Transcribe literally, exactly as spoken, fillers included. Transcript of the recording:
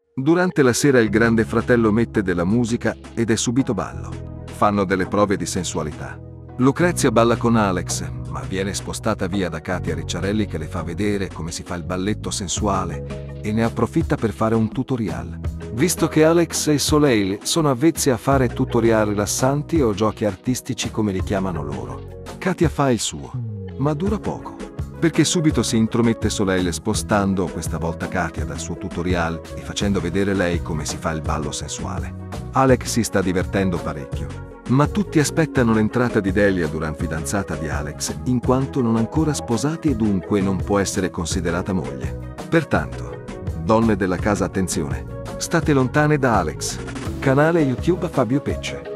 Durante la sera il grande fratello mette della musica ed è subito ballo. Fanno delle prove di sensualità. Lucrezia balla con Alex, ma viene spostata via da Katia Ricciarelli che le fa vedere come si fa il balletto sensuale e ne approfitta per fare un tutorial. Visto che Alex e Soleil sono avvezzi a fare tutorial rilassanti o giochi artistici come li chiamano loro, Katia fa il suo, ma dura poco, perché subito si intromette Soleil spostando questa volta Katia dal suo tutorial e facendo vedere lei come si fa il ballo sensuale. Alex si sta divertendo parecchio, ma tutti aspettano l'entrata di Delia durante fidanzata di Alex, in quanto non ancora sposati e dunque non può essere considerata moglie. Pertanto, donne della casa attenzione, state lontane da Alex. Canale YouTube Fabio Pecce.